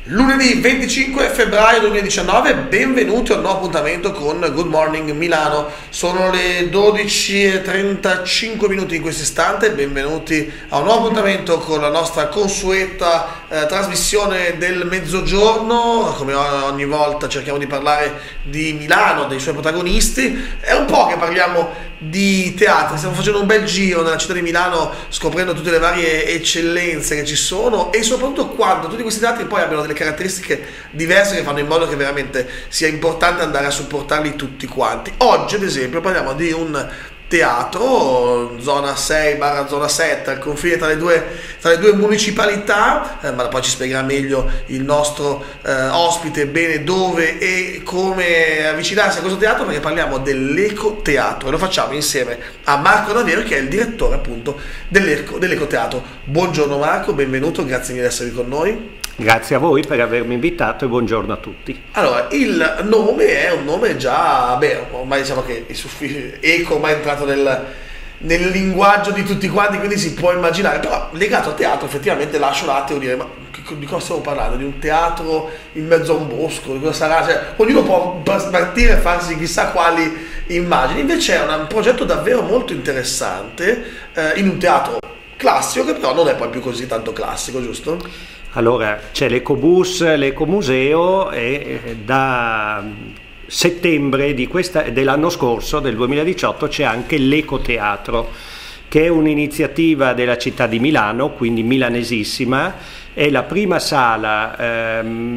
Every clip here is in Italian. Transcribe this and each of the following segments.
Lunedì 25 febbraio 2019, benvenuti a un nuovo appuntamento con Good Morning Milano. Sono le 12:35 minuti in questo istante, benvenuti a un nuovo appuntamento con la nostra consueta trasmissione del mezzogiorno. Come ogni volta cerchiamo di parlare di Milano, dei suoi protagonisti. È un po' che parliamo di teatro, stiamo facendo un bel giro nella città di Milano scoprendo tutte le varie eccellenze che ci sono e soprattutto quando tutti questi teatri poi abbiano delle caratteristiche diverse che fanno in modo che veramente sia importante andare a supportarli tutti quanti. Oggi ad esempio parliamo di un teatro, zona 6/zona 7, al confine tra le due municipalità, ma poi ci spiegherà meglio il nostro ospite bene dove e come avvicinarsi a questo teatro, perché parliamo dell'Ecoteatro e lo facciamo insieme a Marco Davvero, che è il direttore appunto dell'Ecoteatro. Buongiorno Marco, benvenuto, grazie mille di essere con noi. Grazie a voi per avermi invitato e buongiorno a tutti. Allora, il nome è un nome già, ormai diciamo che il suffisso eco ormai è entrato nel linguaggio di tutti quanti, quindi si può immaginare, però legato al teatro effettivamente lascio un attimo dire, ma di cosa stiamo parlando? Di un teatro in mezzo a un bosco? Di cosa sarà? Cioè, ognuno può partire e farsi chissà quali immagini, invece è un progetto davvero molto interessante in un teatro classico che però non è poi più così tanto classico, giusto? Allora, c'è l'Ecobus, l'Ecomuseo e da settembre dell'anno scorso, del 2018, c'è anche l'Ecoteatro, che è un'iniziativa della città di Milano, quindi milanesissima. È la prima sala a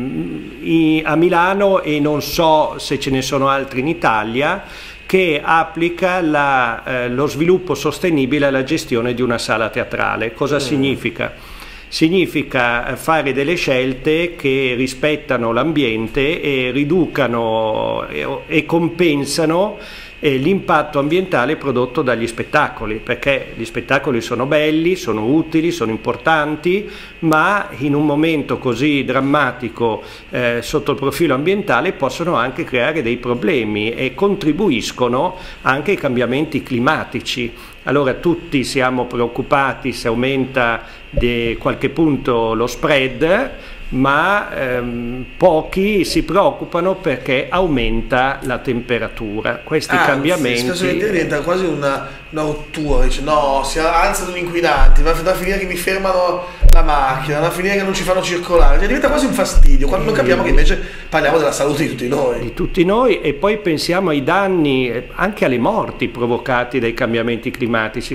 Milano e non so se ce ne sono altri in Italia, che applica lo sviluppo sostenibile alla gestione di una sala teatrale. Cosa significa? Significa fare delle scelte che rispettano l'ambiente e riducano e compensano l'impatto ambientale prodotto dagli spettacoli, perché gli spettacoli sono belli, sono utili, sono importanti, ma in un momento così drammatico sotto il profilo ambientale possono anche creare dei problemi e contribuiscono anche ai cambiamenti climatici. Allora tutti siamo preoccupati se aumenta di qualche punto lo spread, ma pochi si preoccupano perché aumenta la temperatura. Questi cambiamenti spesso diventa quasi una rottura, dice no, si alzano gli inquinanti, va a finire che mi fermano la macchina, va a finire che non ci fanno circolare, cioè diventa quasi un fastidio quando non capiamo che invece parliamo della salute di tutti noi. Di tutti noi, e poi pensiamo ai danni, anche alle morti provocati dai cambiamenti climatici.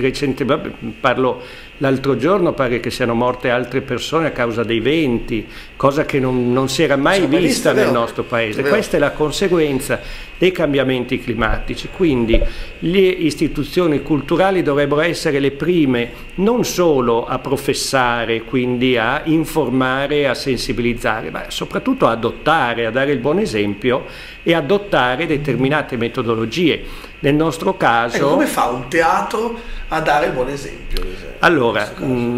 L'altro giorno pare che siano morte altre persone a causa dei venti, cosa che non si era mai vista nel nostro paese. Questa è la conseguenza dei cambiamenti climatici, quindi le istituzioni culturali dovrebbero essere le prime non solo a professare, quindi a informare, a sensibilizzare, ma soprattutto a adottare, a dare il buon esempio e adottare determinate metodologie. Nel nostro caso... come fa un teatro a dare il buon esempio? Allora,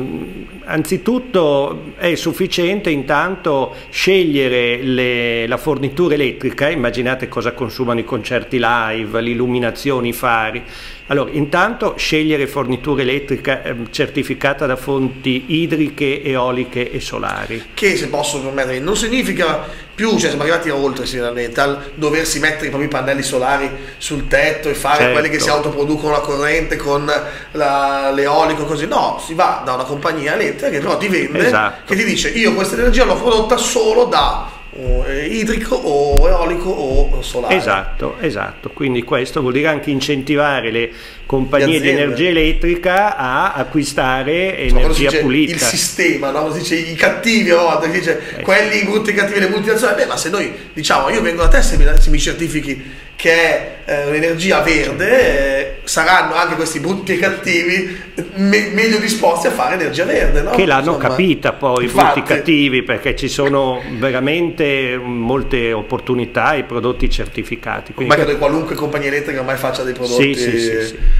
anzitutto è sufficiente intanto scegliere la fornitura elettrica. Immaginate cosa consumano i concerti live, l'illuminazione, i fari. Allora, intanto scegliere fornitura elettrica certificata da fonti idriche, eoliche e solari. Che, se posso permettermi, non significa più, cioè siamo arrivati oltre sicuramente al doversi mettere i propri pannelli solari sul tetto e fare quelli che si autoproducono la corrente con l'eolico, così. No, si va da una compagnia elettrica che però ti vende, che ti dice io questa energia l'ho prodotta solo da idrico o eolico o solare. Esatto, quindi questo vuol dire anche incentivare le compagnie di energia elettrica a acquistare energia pulita. Il sistema, no? Si dice i cattivi, quelli brutti e cattivi, le multinazionali. Ma se noi diciamo io vengo da te se mi certifichi che è un'energia verde, saranno anche questi brutti e cattivi meglio disposti a fare energia verde, no? Che l'hanno capita poi, brutti e cattivi, perché ci sono veramente molte opportunità e prodotti certificati. Ormai credo che qualunque compagnia elettrica ormai faccia dei prodotti sì.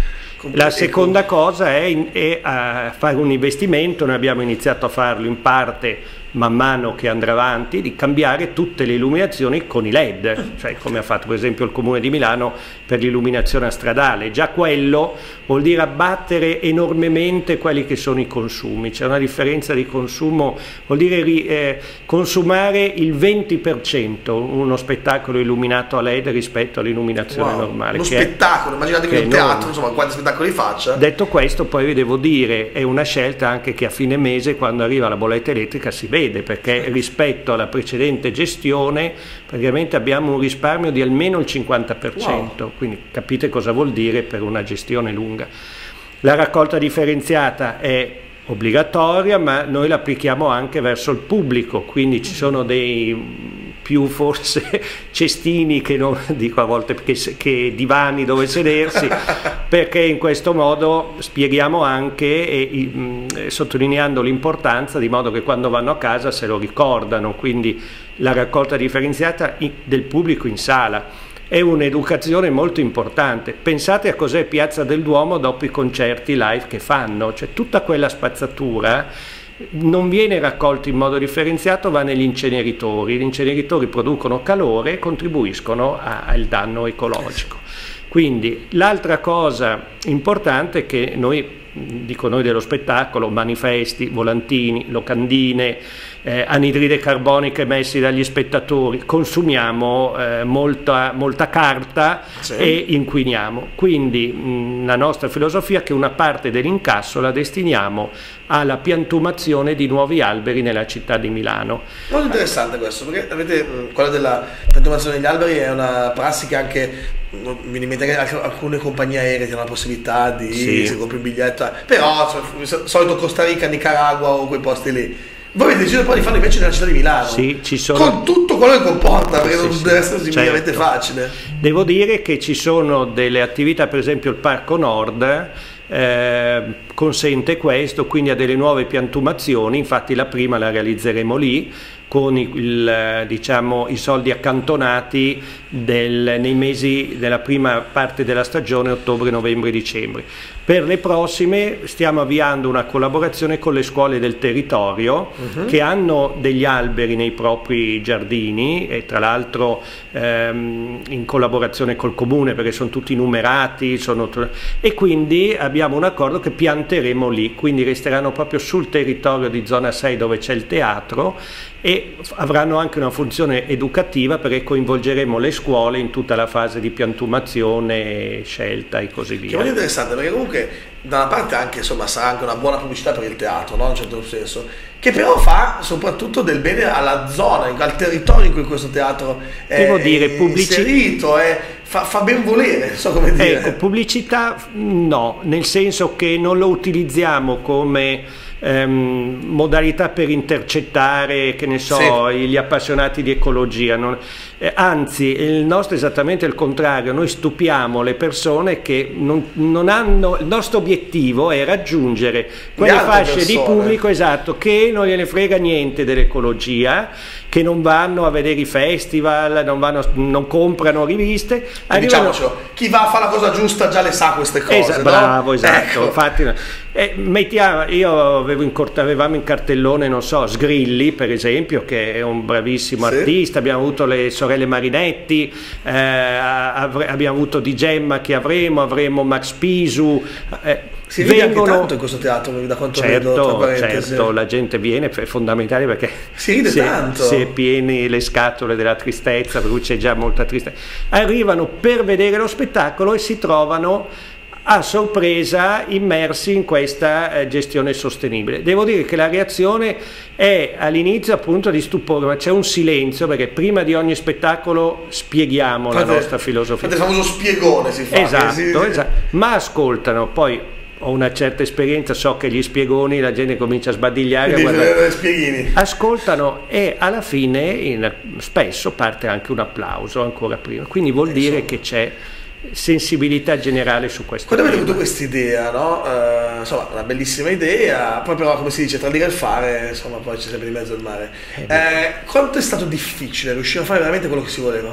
La seconda cosa è fare un investimento, noi abbiamo iniziato a farlo in parte man mano che andrà avanti, di cambiare tutte le illuminazioni con i LED, cioè come ha fatto per esempio il Comune di Milano per l'illuminazione stradale. Già quello vuol dire abbattere enormemente quelli che sono i consumi, c'è una differenza di consumo, vuol dire consumare il 20% uno spettacolo illuminato a LED rispetto all'illuminazione normale. Uno spettacolo, immaginate che un teatro, insomma, quanti spettacoli faccia. Detto questo, poi vi devo dire, è una scelta anche che a fine mese, quando arriva la bolletta elettrica, si vede, perché rispetto alla precedente gestione praticamente abbiamo un risparmio di almeno il 50%, quindi capite cosa vuol dire per una gestione lunga. La raccolta differenziata è obbligatoria, ma noi la applichiamo anche verso il pubblico, quindi ci sono dei più forse cestini che non dico a volte che divani dove sedersi, perché in questo modo spieghiamo anche sottolineando l'importanza, di modo che quando vanno a casa se lo ricordano, quindi la raccolta differenziata del pubblico in sala è un'educazione molto importante. Pensate a cos'è Piazza del Duomo dopo i concerti live che fanno, cioè tutta quella spazzatura non viene raccolta in modo differenziato, va negli inceneritori. Gli inceneritori producono calore e contribuiscono al danno ecologico. Quindi l'altra cosa importante è che noi, dico noi dello spettacolo, manifesti, volantini, locandine, anidride carbonica emessi dagli spettatori, consumiamo molta carta e inquiniamo. Quindi la nostra filosofia è che una parte dell'incasso la destiniamo alla piantumazione di nuovi alberi nella città di Milano. Molto interessante questo, perché quella della piantumazione degli alberi è una prassi che anche mi viene in mente che alcune compagnie aeree hanno la possibilità di, se compri un biglietto, però solito Costa Rica, Nicaragua o quei posti lì. Voi avete deciso poi di farlo invece nella città di Milano, con tutto quello che comporta, perché non deve essere semplicemente facile. Devo dire che ci sono delle attività, per esempio il Parco Nord consente questo, quindi ha delle nuove piantumazioni, infatti la prima la realizzeremo lì con i soldi accantonati nei mesi della prima parte della stagione, ottobre, novembre, dicembre. Per le prossime stiamo avviando una collaborazione con le scuole del territorio che hanno degli alberi nei propri giardini, e tra l'altro in collaborazione col comune, perché sono tutti numerati, e quindi abbiamo un accordo che pianteremo lì, quindi resteranno proprio sul territorio di zona 6 dove c'è il teatro, e avranno anche una funzione educativa, perché coinvolgeremo le scuole in tutta la fase di piantumazione, scelta e così via. Che molto interessante, perché comunque da una parte anche, insomma, sarà anche una buona pubblicità per il teatro, no? In un certo senso, che però fa soprattutto del bene alla zona, al territorio in cui questo teatro è inserito, fa ben volere, so come dire. Ecco, pubblicità no, nel senso che non lo utilizziamo come modalità per intercettare, che ne so, gli appassionati di ecologia, anzi il nostro è esattamente il contrario, noi stupiamo le persone che non hanno, il nostro obiettivo è raggiungere quelle fasce di pubblico, esatto, che non gliene frega niente dell'ecologia, che non vanno a vedere i festival, non comprano riviste. Diciamocelo, chi va a fare la cosa giusta già le sa queste cose, bravo, esatto. Ecco. Infatti, avevamo in cartellone, non so, Sgrilli per esempio, che è un bravissimo artista, abbiamo avuto le sorelle Marinetti, abbiamo avuto Di Gemma che avremo Max Pisu. Si ride anche tanto in questo teatro, da quanto vedo, certo, la gente viene, è fondamentale, perché si ride tanto, si è pieni le scatole della tristezza, per cui c'è già molta tristezza. Arrivano per vedere lo spettacolo e si trovano a sorpresa immersi in questa gestione sostenibile. Devo dire che la reazione è all'inizio appunto di stupore, ma c'è un silenzio, perché prima di ogni spettacolo spieghiamo la nostra filosofia. Il famoso spiegone si fa. Esatto, ma ascoltano. Poi ho una certa esperienza, so che gli spiegoni la gente comincia a sbadigliare, ascoltano, e alla fine spesso parte anche un applauso ancora prima, quindi vuol dire che c'è sensibilità generale su questo. Quando avete avuto questa idea, no? Insomma, una bellissima idea, poi però, come si dice, tra dire e il fare, insomma, poi c'è sempre di mezzo il mare. Quanto è stato difficile riuscire a fare veramente quello che si voleva?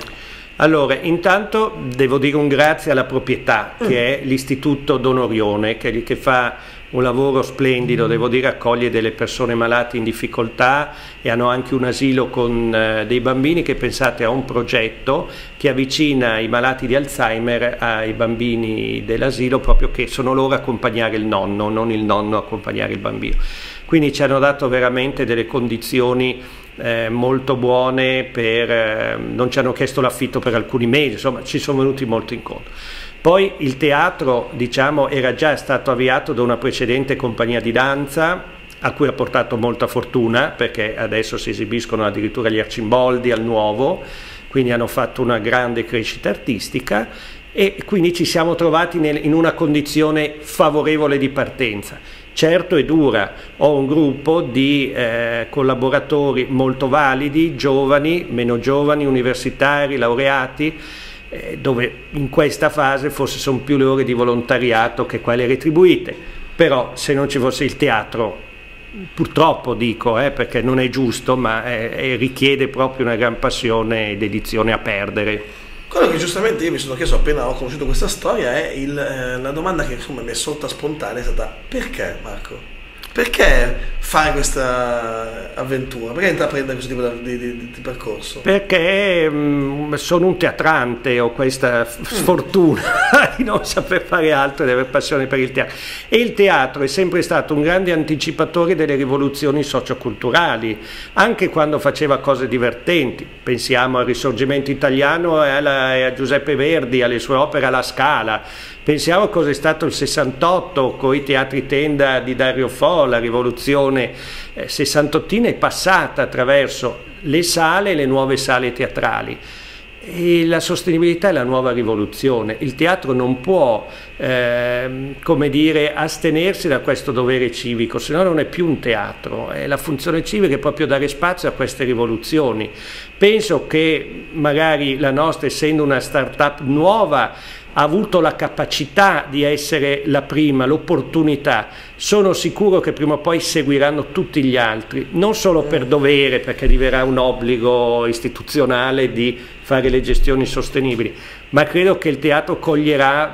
Allora, intanto devo dire un grazie alla proprietà, che è l'Istituto Don Orione, che fa un lavoro splendido, devo dire, accoglie delle persone malate in difficoltà e hanno anche un asilo con dei bambini che, pensate, ha un progetto che avvicina i malati di Alzheimer ai bambini dell'asilo, proprio che sono loro a accompagnare il nonno, non il nonno a accompagnare il bambino. Quindi ci hanno dato veramente delle condizioni molto buone, non ci hanno chiesto l'affitto per alcuni mesi, insomma ci sono venuti molto incontro. Poi il teatro, diciamo, era già stato avviato da una precedente compagnia di danza a cui ha portato molta fortuna, perché adesso si esibiscono addirittura gli Arcimboldi al Nuovo, quindi hanno fatto una grande crescita artistica e quindi ci siamo trovati in una condizione favorevole di partenza. Certo è dura, ho un gruppo di collaboratori molto validi, giovani, meno giovani, universitari, laureati, dove in questa fase forse sono più le ore di volontariato che quelle retribuite, però se non ci fosse il teatro, purtroppo dico, perché non è giusto, ma richiede proprio una gran passione e dedizione a perdere. Quello che giustamente io mi sono chiesto appena ho conosciuto questa storia è la domanda che insomma mi è sorta spontanea, è stata: perché, Marco? Perché fare questa avventura? Perché intraprendere questo tipo di percorso? Perché sono un teatrante, ho questa sfortuna di non saper fare altro e di aver passione per il teatro. E il teatro è sempre stato un grande anticipatore delle rivoluzioni socioculturali, anche quando faceva cose divertenti. Pensiamo al Risorgimento italiano e a Giuseppe Verdi, alle sue opere alla Scala. Pensiamo a cosa è stato il 68 con i teatri tenda di Dario Fo, la rivoluzione sessantottina è passata attraverso le sale e le nuove sale teatrali. E la sostenibilità è la nuova rivoluzione. Il teatro non può, come dire, astenersi da questo dovere civico, se no non è più un teatro. La funzione civica è proprio dare spazio a queste rivoluzioni. Penso che magari la nostra, essendo una start-up nuova, ha avuto la capacità di essere la prima, l'opportunità. Sono sicuro che prima o poi seguiranno tutti gli altri, non solo per dovere, perché diverrà un obbligo istituzionale di fare le gestioni sostenibili, ma credo che il teatro coglierà,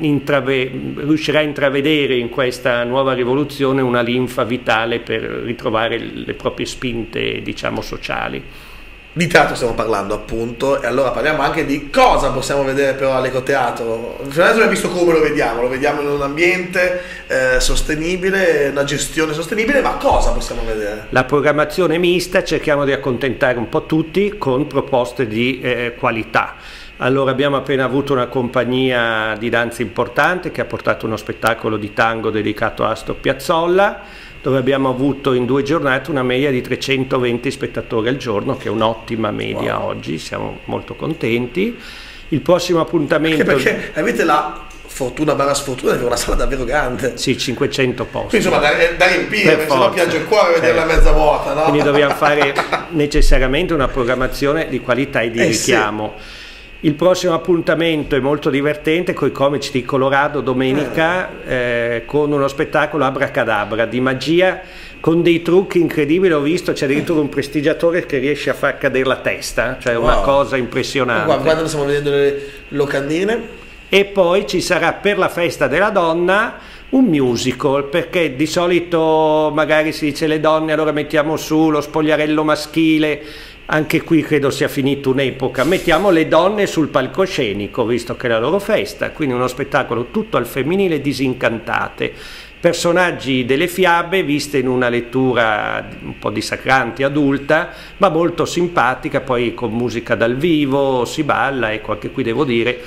riuscirà a intravedere in questa nuova rivoluzione una linfa vitale per ritrovare le proprie spinte, diciamo, sociali. Di teatro stiamo parlando, appunto, e allora parliamo anche di cosa possiamo vedere però all'ecoteatro. Fino adesso abbiamo visto come lo vediamo in un ambiente sostenibile, una gestione sostenibile, ma cosa possiamo vedere? La programmazione mista, cerchiamo di accontentare un po' tutti con proposte di qualità. Allora abbiamo appena avuto una compagnia di danza importante che ha portato uno spettacolo di tango dedicato a Astor Piazzolla, dove abbiamo avuto in 2 giornate una media di 320 spettatori al giorno, che è un'ottima media. Wow. Oggi siamo molto contenti. Il prossimo appuntamento... Perché avete la fortuna barra sfortuna di avere una sala davvero grande. Sì, 500 posti. Quindi insomma da riempire, se no piange il cuore a vederla mezza vuota, no? Quindi dobbiamo fare necessariamente una programmazione di qualità e di richiamo. Sì. Il prossimo appuntamento è molto divertente, con i comici di Colorado domenica, con uno spettacolo Abracadabra di magia con dei trucchi incredibili. Ho visto, c'è addirittura un prestigiatore che riesce a far cadere la testa, cioè una cosa impressionante. Guarda, stiamo vedendo le locandine. E poi ci sarà per la festa della donna un musical, perché di solito magari si dice le donne, allora mettiamo su lo spogliarello maschile. Anche qui credo sia finita un'epoca, mettiamo le donne sul palcoscenico, visto che è la loro festa, quindi uno spettacolo tutto al femminile, disincantate, personaggi delle fiabe viste in una lettura un po' dissacrante, adulta, ma molto simpatica, poi con musica dal vivo, si balla. Ecco, anche qui devo dire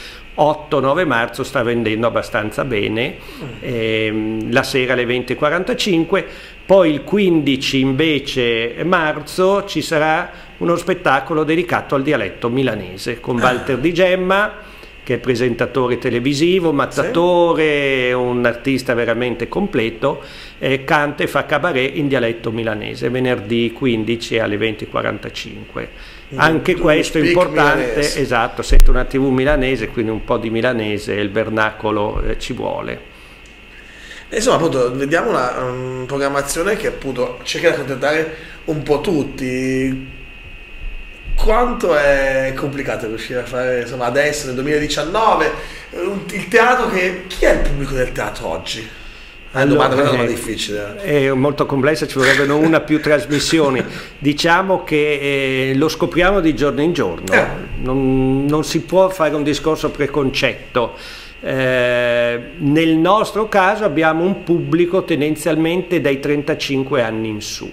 8-9 marzo sta vendendo abbastanza bene, la sera alle 20:45, poi il 15 invece marzo ci sarà uno spettacolo dedicato al dialetto milanese con Walter Di Gemma, che è presentatore televisivo, mazzatore, sì, un artista veramente completo, canta e fa cabaret in dialetto milanese, venerdì 15 alle 20:45. Anche questo è importante, milanese. Esatto, sento una TV milanese, quindi un po' di milanese, il vernacolo ci vuole. Insomma, appunto, vediamo una programmazione che appunto cerca di accontentare un po' tutti. quanto è complicato riuscire a fare, insomma, adesso nel 2019 il teatro, chi è il pubblico del teatro oggi? Allora, È una domanda difficile. È molto complessa, ci vorrebbero una più trasmissioni. Diciamo che lo scopriamo di giorno in giorno, non si può fare un discorso preconcetto. Nel nostro caso abbiamo un pubblico tendenzialmente dai 35 anni in su.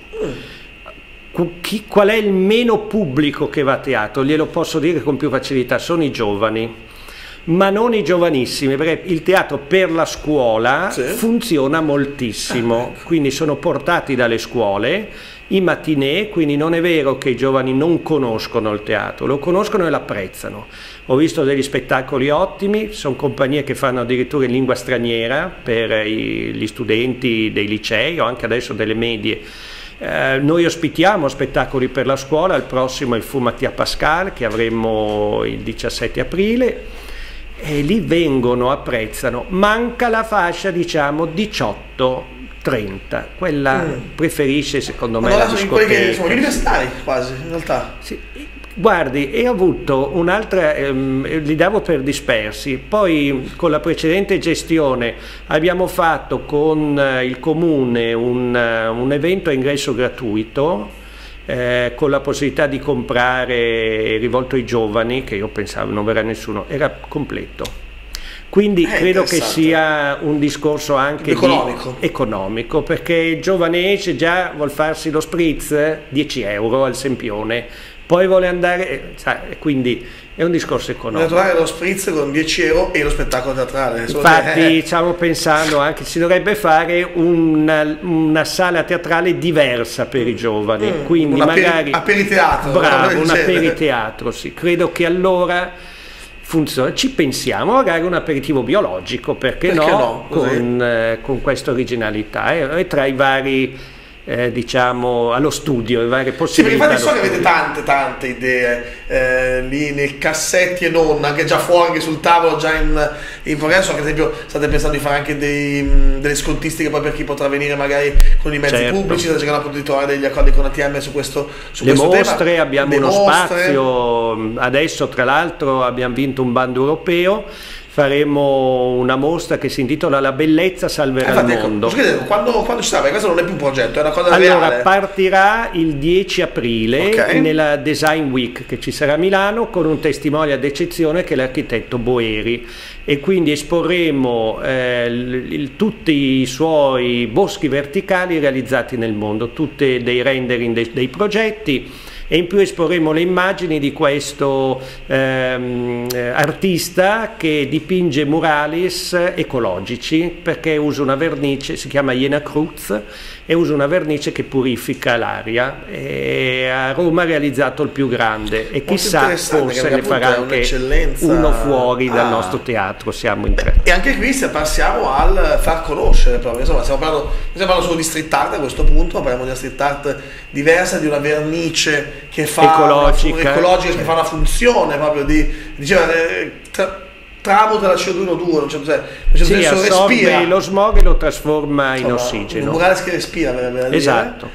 Qual è il meno pubblico che va a teatro? Glielo posso dire con più facilità, sono i giovani, ma non i giovanissimi, perché il teatro per la scuola funziona moltissimo, quindi sono portati dalle scuole i matinée, quindi non è vero che i giovani non conoscono il teatro, lo conoscono e l'apprezzano. Ho visto degli spettacoli ottimi, sono compagnie che fanno addirittura in lingua straniera per gli studenti dei licei o anche adesso delle medie. Noi ospitiamo spettacoli per la scuola, il prossimo è il Fu Mattia Pascal che avremo il 17 aprile e lì vengono, apprezzano. Manca la fascia, diciamo, 18-30, quella preferisce secondo me la discoteca. Quelli che sono universitari quasi in realtà. Sì. Guardi, ho avuto un'altra, li davo per dispersi, poi con la precedente gestione abbiamo fatto con il comune un evento a ingresso gratuito con la possibilità di comprare rivolto ai giovani, che io pensavo non verrà nessuno, era completo. Quindi credo che sia un discorso anche economico, perché il giovane esce già, vuol farsi lo spritz, 10 euro al Sempione, poi vuole andare, quindi è un discorso economico. Bisogna trovare lo spritz con 10 euro e lo spettacolo teatrale. Infatti stiamo pensando anche, si dovrebbe fare una sala teatrale diversa per i giovani, quindi magari aperiteatro. Bravo, un aperiteatro, sì. Credo che allora funziona. Ci pensiamo, magari un aperitivo biologico, perché no? Con questa originalità tra i vari diciamo allo studio, le varie possibilità. Sì, perché so che avete tante idee lì nei cassetti e non, anche già fuori, anche sul tavolo, già in progresso. Ad esempio state pensando di fare anche delle scontistiche poi per chi potrà venire magari con i mezzi pubblici, state cercando appunto di trovare degli accordi con ATM su questo mostre tema. Abbiamo uno spazio, adesso tra l'altro abbiamo vinto un bando europeo, faremo una mostra che si intitola La bellezza salverà il mondo. Quando ci sarà? Perché questo non è più un progetto, è una cosa reale. Allora, partirà il 10 aprile nella Design Week che ci sarà a Milano, con un testimonial d'eccezione che è l'architetto Boeri, e quindi esporremo tutti i suoi boschi verticali realizzati nel mondo, tutti dei rendering dei progetti, e in più esporremo le immagini di questo artista che dipinge muralis ecologici, perché usa una vernice, si chiama Jena Cruz, e usa una vernice che purifica l'aria, e a Roma ha realizzato il più grande, e chissà, forse ne farà anche uno fuori dal nostro teatro, siamo in tre. E anche qui se passiamo al far conoscere, proprio, insomma, stiamo parlando solo di street art a questo punto, ma parliamo di una street art diversa, di una vernice che fa ecologica, che fa una funzione proprio tramuta la CO2 in O2, non c'è sì, assorbe lo smog e lo trasforma in ossigeno. Un murales che respira, per esatto.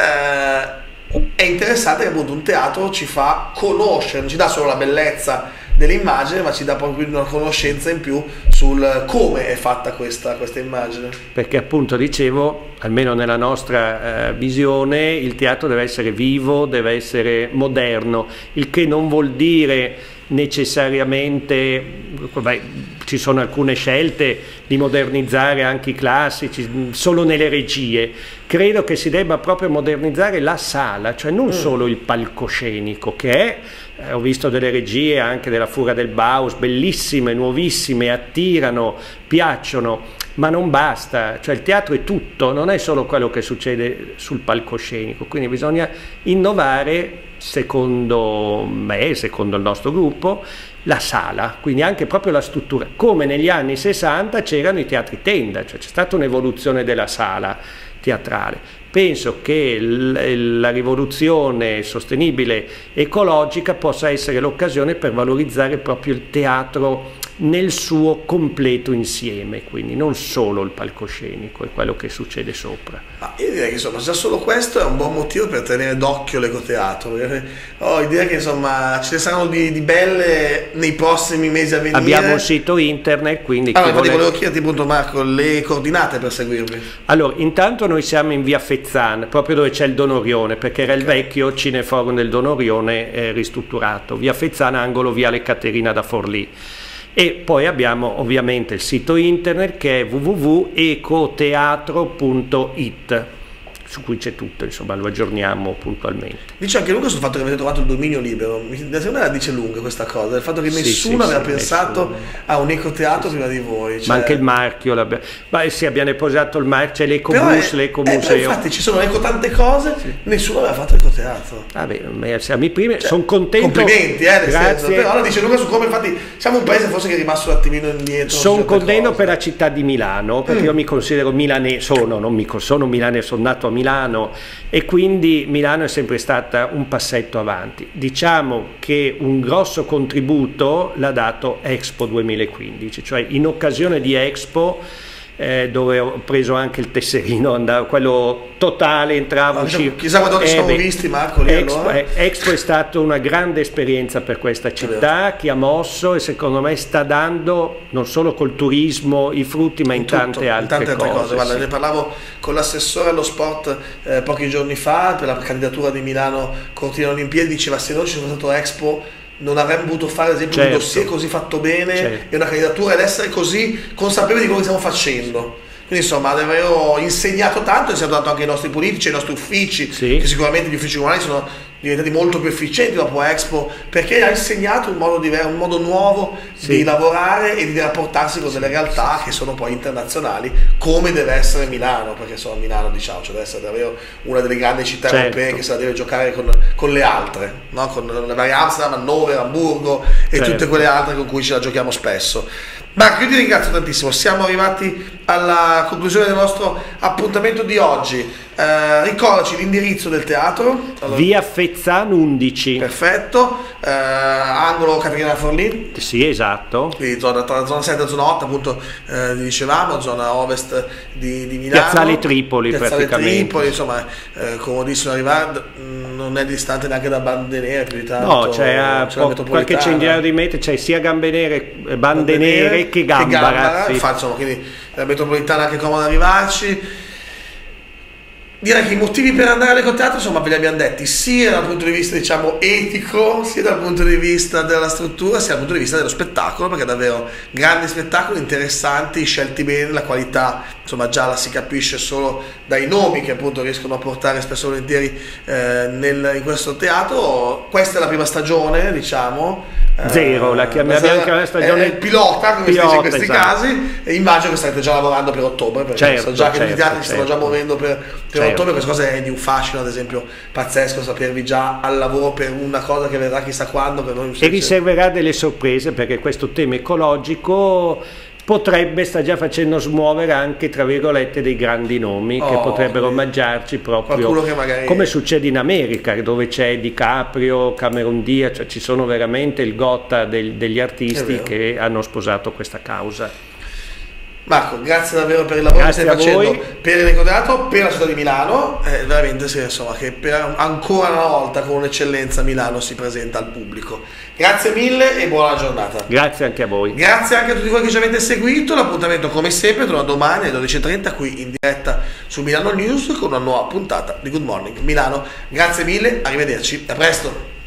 È interessante che appunto un teatro ci fa conoscere, non ci dà solo la bellezza dell'immagine, ma ci dà proprio una conoscenza in più sul come è fatta questa immagine. Perché appunto dicevo, almeno nella nostra visione, il teatro deve essere vivo, deve essere moderno, il che non vuol dire necessariamente, ci sono alcune scelte di modernizzare anche i classici solo nelle regie. Credo che si debba proprio modernizzare la sala, cioè non solo il palcoscenico, che è, ho visto delle regie anche della Fuga del Baus, bellissime, nuovissime, attirano, piacciono, ma non basta, cioè il teatro è tutto, non è solo quello che succede sul palcoscenico, quindi bisogna innovare, secondo me, secondo il nostro gruppo, la sala, quindi anche proprio la struttura, come negli anni 60 c'erano i teatri tenda, cioè c'è stata un'evoluzione della sala teatrale. Penso che la rivoluzione sostenibile ecologica possa essere l'occasione per valorizzare proprio il teatro nel suo completo insieme, quindi non solo il palcoscenico, è quello che succede sopra. Ma io direi che insomma già solo questo è un buon motivo per tenere d'occhio l'ecoteatro. Ho idea che insomma ce ne saranno di belle nei prossimi mesi a venire. Abbiamo un sito internet, quindi infatti volevo chiederti appunto, Marco, le coordinate per seguirvi. Allora, intanto noi siamo in via Fezzan, proprio dove c'è il Donorione, perché era il vecchio Cineforum del Donorione ristrutturato, via Fezzan, angolo viale Caterina da Forlì. E poi abbiamo ovviamente il sito internet che è www.ecoteatro.it, su cui c'è tutto, insomma lo aggiorniamo puntualmente. Dice anche lunga sul fatto che avete trovato il dominio libero, secondo me la dice lunga questa cosa, il fatto che nessuno aveva pensato a un ecoteatro prima di voi. Cioè... Ma anche il marchio, sì, abbiamo posato il marchio, c'è l'Ecobus, l'Ecomuseo. Infatti ci sono tante cose, nessuno aveva fatto l'ecoteatro. Vabbè, siamo i primi, sono contento. Complimenti, nel grazie. Senso, però la dice lunga su come, infatti siamo un paese forse che è rimasto un attimino indietro. Sono contento per la città di Milano, perché io mi considero milanese, sono milanese, sono nato a Milano e quindi Milano è sempre stata un passetto avanti. Diciamo che un grosso contributo l'ha dato Expo 2015, cioè in occasione di Expo dove ho preso anche il tesserino, quello totale, entravo, uscivo. Chissà quando ci siamo visti, Marco, lì Expo è stata una grande esperienza per questa città che ha mosso e secondo me sta dando non solo col turismo i frutti, ma in tante altre cose. Guarda, ne parlavo con l'assessore allo sport pochi giorni fa per la candidatura di Milano Cortina Olimpiadi, diceva se non ci fosse stato Expo non avremmo potuto fare ad esempio un dossier così fatto bene e una candidatura ed essere così consapevoli di quello che stiamo facendo. Quindi insomma avevo insegnato tanto anche ai nostri politici, ai nostri uffici, che sicuramente gli uffici comunali sono diventati molto più efficienti dopo Expo, perché ha insegnato un modo diverso, un modo nuovo di lavorare e di rapportarsi con delle realtà che sono poi internazionali, come deve essere Milano, perché insomma Milano, diciamo, cioè deve essere davvero una delle grandi città europee che se la deve giocare con le altre, no? Con le varie Amsterdam, Hannover, Amburgo e tutte quelle altre con cui ce la giochiamo spesso. Marco, io ti ringrazio tantissimo, siamo arrivati alla conclusione del nostro appuntamento di oggi. Ricordaci l'indirizzo del teatro. Via Fezzan 11. Perfetto, angolo Caterina Forlì. Sì, esatto. Quindi tra zona 7 e zona 8, appunto, dicevamo, zona ovest di Milano. Piazzale Tripoli, praticamente. Tripoli, insomma, comodissimo arrivare, non è distante neanche da Bandenere più di tanto. No, c'è qualche centinaio di metri, c'è sia Bandenere che Gambara. Insomma, quindi la metropolitana è anche comoda arrivarci. Direi che i motivi per andare all'ecoteatro insomma ve li abbiamo detti, sia dal punto di vista diciamo etico, sia dal punto di vista della struttura, sia dal punto di vista dello spettacolo, perché davvero grandi spettacoli, interessanti, scelti bene, la qualità insomma già la si capisce solo dai nomi che appunto riescono a portare spesso e volentieri in questo teatro. Questa è la prima stagione, diciamo. Zero, la chiamiamo anche la stagione il pilota, come si dice in questi casi, e immagino che starete già lavorando per ottobre, perché so già che i teatri si stanno già muovendo per ottobre. Questa cosa è di un fascino, ad esempio, pazzesco, sapervi già al lavoro per una cosa che verrà chissà quando. Che noi e riserverà delle sorprese, perché questo tema ecologico sta già facendo smuovere anche, tra virgolette, dei grandi nomi che potrebbero omaggiarci proprio che magari... come succede in America, dove c'è DiCaprio, Cameron Diaz, cioè ci sono veramente il Gotta degli artisti che hanno sposato questa causa. Marco, grazie davvero per il lavoro che stai facendo per l'ecoteatro, per la città di Milano, veramente insomma che ancora una volta con un'eccellenza Milano si presenta al pubblico. Grazie mille e buona giornata. Grazie anche a voi. Grazie anche a tutti voi che ci avete seguito, l'appuntamento come sempre torna domani alle 12:30 qui in diretta su Milano News con una nuova puntata di Good Morning Milano. Grazie mille, arrivederci, a presto.